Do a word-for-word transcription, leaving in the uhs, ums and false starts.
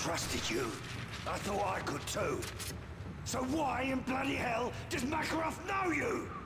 trusted you. I thought I could too. So why in bloody hell does Makarov know you?